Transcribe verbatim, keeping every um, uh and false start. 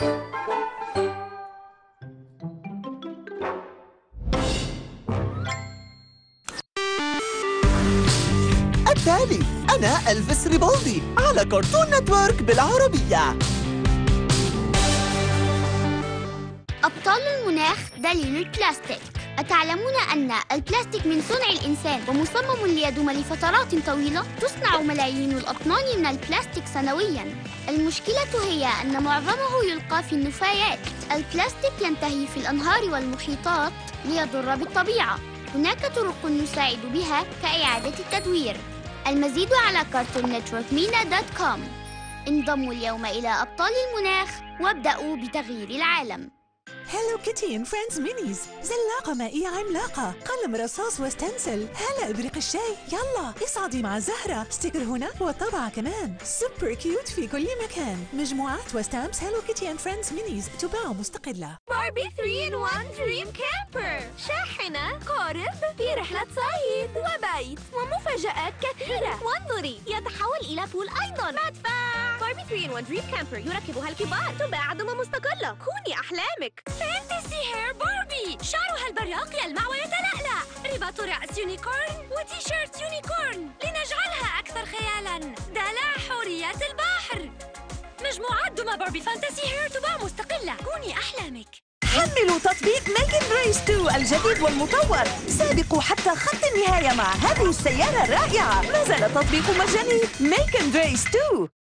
التالي أنا ألفيس ريبولدي على كارتون نتورك بالعربية. أبطال المناخ دليل البلاستيك. أتعلمون أن البلاستيك من صنع الإنسان ومصمم ليدوم لفترات طويلة؟ تصنع ملايين الأطنان من البلاستيك سنوياً. المشكلة هي أن معظمه يلقى في النفايات. البلاستيك ينتهي في الأنهار والمحيطات ليضر بالطبيعة. هناك طرق نساعد بها كإعادة التدوير. المزيد على كارتون نتورك مينا دوت كوم. انضموا اليوم إلى أبطال المناخ وابدأوا بتغيير العالم. هالو كيتي and فريندز مينيز، زلاقة مائية عملاقة، قلم رصاص وستنسل، هلا ابريق الشاي، يلا اصعدي مع زهرة، ستيكر هنا وطبعة كمان، سوبر كيوت في كل مكان، مجموعات وستامبس هالو كيتي and فريندز مينيز تباع مستقلة. باربي ثري إن وان دريم كامبر، شاحنة، قارب في رحلة صيد وبيت ومفاجآت كثيرة. وانظري يتحول إلى بول أيضا. مدفع. باربي ثري إن وان دريم كامبر يركبها الكبار، تباع عندما مستقلة. كوني أحلامك. فانتسي هير باربي، شعرها البراق يلمع ويتلألأ، رباط رأس يونيكورن وتيشيرت يونيكورن لنجعلها أكثر خيالاً. دلع حوريات البحر. مجموعات دمى باربي فانتسي هير تباع مستقلة. كوني أحلامك. حملوا تطبيق ميك إند ريس تو الجديد والمطور. سابقوا حتى خط النهاية مع هذه السيارة الرائعة. ما زال التطبيق مجاني. ميك إند ريس تو.